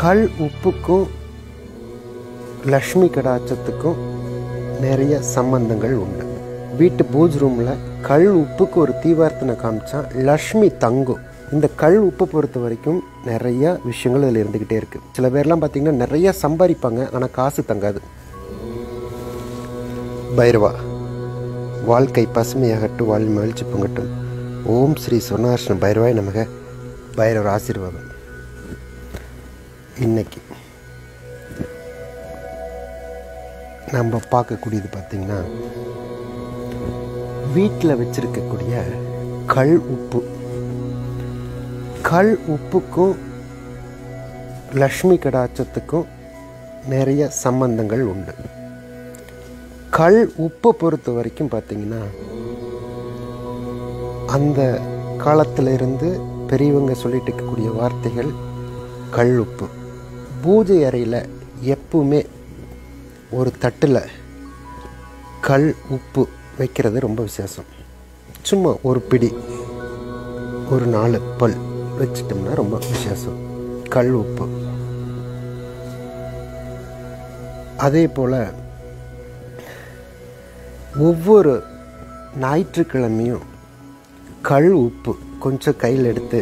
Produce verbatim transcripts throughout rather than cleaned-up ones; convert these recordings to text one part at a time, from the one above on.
கல் உப்புக்கும் லக்ஷ்மி கடாட்சத்துக்கும் நிறைய சம்பந்தங்கள் உண்டு. வீட்டு பூஜ் ரூமில் கல் உப்புக்கு ஒரு தீவார்த்தனை காமிச்சா லக்ஷ்மி தங்கும். இந்த கல் உப்பு பொறுத்த வரைக்கும் நிறைய விஷயங்கள் இதில் இருந்துக்கிட்டே இருக்குது. சில பேர்லாம் பார்த்திங்கன்னா நிறைய சம்பாதிப்பாங்க, ஆனால் காசு தங்காது. பைரவா, வாழ்க்கை பசுமையாகட்டும், வாழ் மகிழ்ச்சி பொங்கட்டும். ஓம் ஸ்ரீ சொர்ணார்ஷ்ண பைரவாய் நமக. பைரவர் ஆசீர்வாதம். இன்னைக்கு நம்ம பார்க்கக்கூடியது பார்த்திங்கன்னா வீட்டில் வச்சிருக்கக்கூடிய கல் உப்பு. கல் உப்புக்கும் லக்ஷ்மி கடாட்சத்துக்கும் நிறைய சம்பந்தங்கள் உண்டு. கல் உப்பை பொறுத்த வரைக்கும் பார்த்திங்கன்னா அந்த காலத்தில் இருந்து பெரியவங்க சொல்லிட்டு இருக்கக்கூடிய வார்த்தைகள் கல் உப்பு. பூஜை அறையில் எப்பவுமே ஒரு தட்டில் கல் உப்பு வைக்கிறது ரொம்ப விசேஷம். சும்மா ஒரு பிடி, ஒரு நாலு பல் வச்சிட்டோம்னா ரொம்ப விசேஷம். கல் உப்பு. அதே போல் ஒவ்வொரு ஞாயிற்றுக்கிழமையும் கல் உப்பு கொஞ்சம் கையில் எடுத்து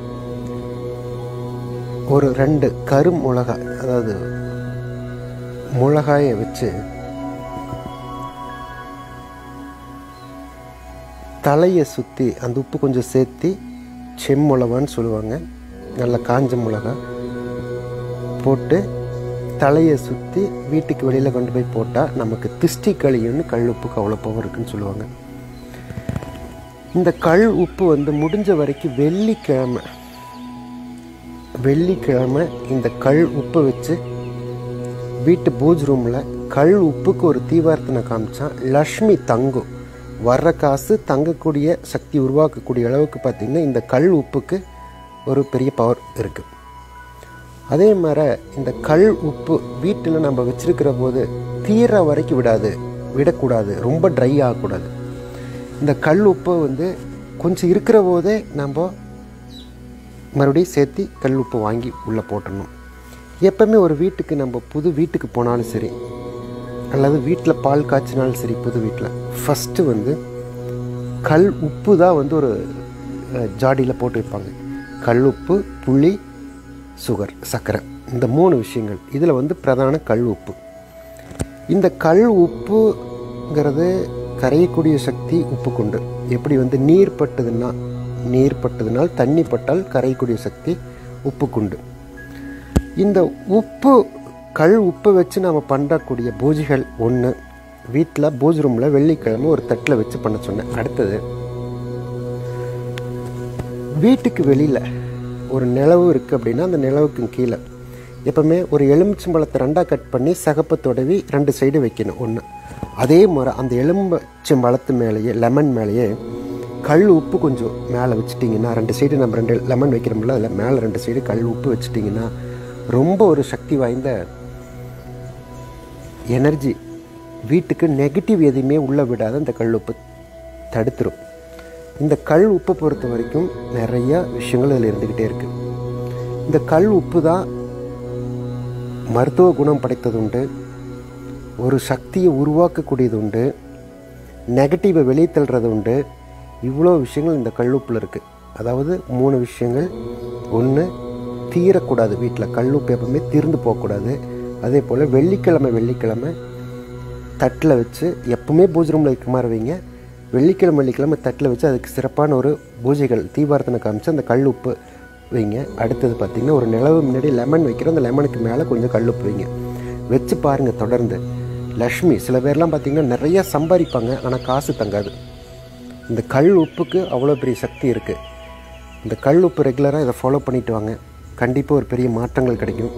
ஒரு ரெண்டு கரு மிளகாய், அதாவது மிளகாயை வச்சு தலையை சுற்றி அந்த உப்பு கொஞ்சம் சேர்த்து செம்மிளகான்னு சொல்லுவாங்க, நல்ல காஞ்ச மிளகா போட்டு தலையை சுற்றி வீட்டுக்கு வெளியில் கொண்டு போய் போட்டால் நமக்கு திஷ்டி கழியுன்னு கல் உப்புக்கு அவ்வளோ பவர் இருக்குன்னு சொல்லுவாங்க. இந்த கல் உப்பு வந்து முடிஞ்ச வரைக்கும் வெள்ளிக்கிழமை வெள்ளிக்கிழமை இந்த கல் உப்பை வச்சு வீட்டு பூஜ் ரூமில் கல் உப்புக்கு ஒரு தீவார்த்தனை காமிச்சா லக்ஷ்மி தங்கும். வர்ற காசு தங்கக்கூடிய சக்தி உருவாக்கக்கூடிய அளவுக்கு பார்த்திங்கன்னா இந்த கல் உப்புக்கு ஒரு பெரிய பவர் இருக்குது. அதே மாதிரி இந்த கல் உப்பு வீட்டில் நம்ம வச்சுருக்கிற போது தீர வரைக்கும் விடாது விடக்கூடாது, ரொம்ப ட்ரை ஆகக்கூடாது. இந்த கல் உப்பை வந்து கொஞ்சம் இருக்கிற போதே நம்ம மறுபடியும் சேர்த்து கல் உப்பு வாங்கி உள்ளே போட்டுடணும். எப்போவுமே ஒரு வீட்டுக்கு நம்ம புது வீட்டுக்கு போனாலும் சரி, அல்லது வீட்டில் பால் காய்ச்சினாலும் சரி, புது வீட்டில் ஃபஸ்ட்டு வந்து கல் உப்பு தான் வந்து ஒரு ஜாடியில் போட்டு வைப்பாங்க. கல் உப்பு, புளி, சுகர், சர்க்கரை, இந்த மூணு விஷயங்கள். இதில் வந்து பிரதான கல் உப்பு. இந்த கல் உப்புங்கிறது கரையக்கூடிய சக்தி உப்புக்குண்டு. எப்படி வந்து நீர் பட்டதுன்னா நீர் பட்டதுனால் தண்ணி பட்டால் கரையக்கூடிய சக்தி உப்புக்குண்டு. இந்த உப்பு கல் உப்பை வச்சு நம்ம பண்ணக்கூடிய பூஜைகள் ஒன்று. வீட்டில் பூஜ் ரூமில் வெள்ளிக்கிழமை ஒரு தட்டில் வச்சு பண்ண சொன்னேன். அடுத்தது, வீட்டுக்கு வெளியில் ஒரு நிலவு இருக்குது அப்படின்னா அந்த நிலவுக்கு கீழே எப்போவுமே ஒரு எலுமிச்சம்பழத்தை ரெண்டாக கட் பண்ணி சகப்பை தொடவி ரெண்டு சைடு வைக்கணும் ஒன்று. அதே மாதிரி அந்த எலுமிச்சம்பழத்து மேலேயே லெமன் மேலேயே கல் உப்பு கொஞ்சம் மேலே வச்சுட்டிங்கன்னா, ரெண்டு சைடு நம்ம ரெண்டு லெமன் வைக்கிறோம்ல, அதில் மேலே ரெண்டு சைடு கல் உப்பு வச்சுட்டிங்கன்னா ரொம்ப ஒரு சக்தி வாய்ந்த எனர்ஜி, வீட்டுக்கு நெகட்டிவ் எதுவுமே உள்ளே விடாத இந்த கல் உப்பு தடுத்துரும். இந்த கல் உப்பை பொறுத்த வரைக்கும் நிறைய விஷயங்கள் இதில் இருந்துக்கிட்டே இருக்குது. இந்த கல் உப்பு தான் மருத்துவ குணம் படைத்தது உண்டு, ஒரு சக்தியை உருவாக்கக்கூடியது உண்டு, நெகட்டிவை வெளியே தள்ளுறது உண்டு. இவ்வளோ விஷயங்கள் இந்த கல் உப்பில் இருக்குது. அதாவது மூணு விஷயங்கள். ஒன்று, தீரக்கூடாது. வீட்டில் கல் உப்பு எப்பவுமே தீர்ந்து போகக்கூடாது. அதே போல் வெள்ளிக்கிழமை வெள்ளிக்கிழமை தட்டில் வச்சு எப்பவுமே பூஜை ரூமில் வைக்க மாதிரி வைங்க. வெள்ளிக்கிழமை வெள்ளிக்கிழமை தட்டில் வச்சு அதுக்கு சிறப்பான ஒரு பூஜைகள் தீபார்த்தனை காமிச்சு அந்த கல் உப்பு வைங்க. அடுத்தது பார்த்திங்கன்னா ஒரு நிலவு முன்னாடி லெமன் வைக்கிறோம், அந்த லெமனுக்கு மேலே கொஞ்சம் கல் உப்பு வைங்க. வச்சு பாருங்கள் தொடர்ந்து. லக்ஷ்மி, சில பேர்லாம் பார்த்திங்கன்னா நிறையா சம்பாதிப்பாங்க, ஆனால் காசு தங்காது. இந்த கல் உப்புக்கு அவ்வளோ பெரிய சக்தி இருக்குது. இந்த கல் உப்பு ரெகுலராக இதை ஃபாலோ பண்ணிட்டு வாங்க, கண்டிப்பாக ஒரு பெரிய மாற்றங்கள் கிடைக்கும்.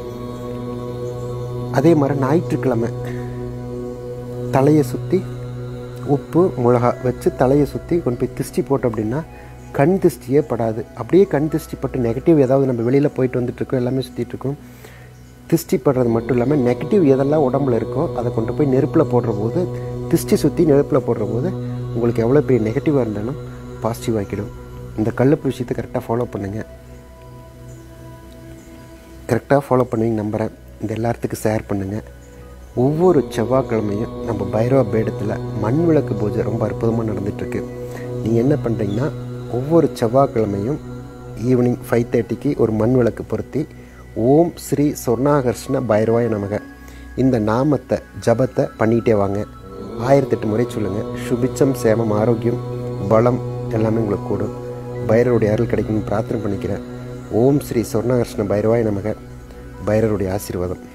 அதே மாதிரி ஞாயிற்றுக்கிழமை தலையை சுற்றி உப்பு மிளகா வச்சு தலையை சுற்றி கொண்டு போய் திஷ்டி போட்டோம் அப்படின்னா கண் திஷ்டியே படாது. அப்படியே கண் திஷ்டி பட்டு நெகட்டிவ் ஏதாவது நம்ம வெளியில் போயிட்டு வந்துட்டுருக்கோம், எல்லாமே சுற்றிட்டுருக்கோம், திஷ்டி படுறது மட்டும் இல்லாமல் நெகட்டிவ் எதெல்லாம் உடம்புல இருக்கோ அதை கொண்டு போய் நெருப்பில் போடுற போது, திஷ்டி சுற்றி நெருப்பில் போடுற போது உங்களுக்கு எவ்வளோ பெரிய நெகட்டிவாக இருந்தாலும் பாசிட்டிவ் ஆக்கிடும். இந்த கல்லுப்பு விஷயத்தை கரெக்டாக ஃபாலோ பண்ணுங்கள். கரெக்டாக ஃபாலோ பண்ணுவீங்க நம்புகிறேன். இந்த எல்லாத்துக்கும் ஷேர் பண்ணுங்கள். ஒவ்வொரு செவ்வாய்க்கிழமையும் நம்ம பைரவ பீடத்தில் மண் விளக்கு பூஜை ரொம்ப அற்புதமாக நடந்துகிட்ருக்கு. நீங்கள் என்ன பண்ணுறீங்கன்னா, ஒவ்வொரு செவ்வாய்க்கிழமையும் ஈவினிங் ஃபைவ் தேர்ட்டிக்கு ஒரு மண் விளக்கு பொருத்தி ஓம் ஸ்ரீ சொர்ணாகர்ஷ்ண பைரவாய நமக இந்த நாமத்தை ஜபத்தை பண்ணிகிட்டே வாங்க. ஆயிரத்தெட்டு முறை சொல்லுங்கள். சுபிச்சம், சேமம், ஆரோக்கியம், பலம் எல்லாமே உங்களுக்கு கூடும். பைரவருடைய அருள் கிடைக்கும்னு பிரார்த்தனை பண்ணிக்கிறேன். ஓம் ஸ்ரீ சொர்ணாகர்ஷ்ண பைரவாய நமக. பைரவருடைய ஆசீர்வாதம்.